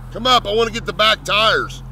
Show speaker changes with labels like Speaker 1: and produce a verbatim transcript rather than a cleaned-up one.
Speaker 1: Come up, I want to get the back tires.